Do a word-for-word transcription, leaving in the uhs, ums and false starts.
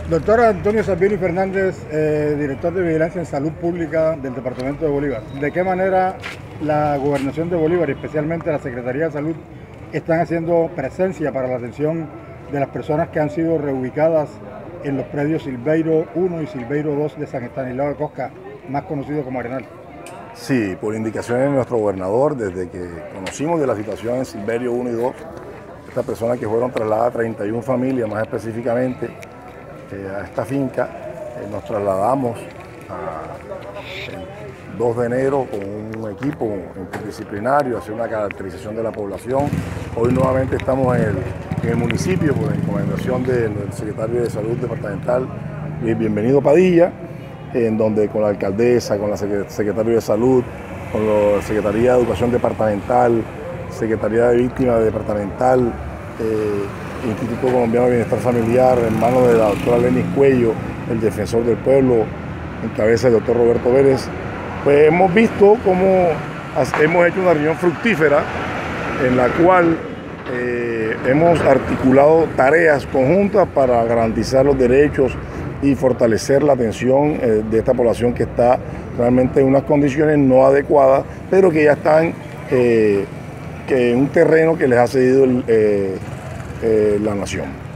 Doctor Antonio Salvini Fernández, eh, director de Vigilancia en Salud Pública del Departamento de Bolívar. ¿De qué manera la Gobernación de Bolívar y especialmente la Secretaría de Salud están haciendo presencia para la atención de las personas que han sido reubicadas en los predios Silveiro uno y Silveiro dos de San Estanislao de Cosca, más conocido como Arenal? Sí, por indicaciones de nuestro gobernador, desde que conocimos de la situación en Silverio uno y dos, estas personas que fueron trasladadas, treinta y una familias más específicamente, eh, a esta finca, eh, nos trasladamos a, el dos de enero con un equipo interdisciplinario a hacer una caracterización de la población. Hoy nuevamente estamos en el, en el municipio por encomendación del, del secretario de Salud departamental, Bienvenido Padilla, en donde con la alcaldesa, con la secretaria de Salud, con la Secretaría de Educación Departamental, Secretaría de Víctimas Departamental, eh, Instituto Colombiano de Bienestar Familiar, en manos de la doctora Lenis Cuello, el defensor del pueblo, en cabeza del doctor Roberto Vélez, pues hemos visto cómo hemos hecho una reunión fructífera en la cual eh, hemos articulado tareas conjuntas para garantizar los derechos y fortalecer la atención eh, de esta población que está realmente en unas condiciones no adecuadas, pero que ya están eh, que en un terreno que les ha cedido el, eh, eh, la nación.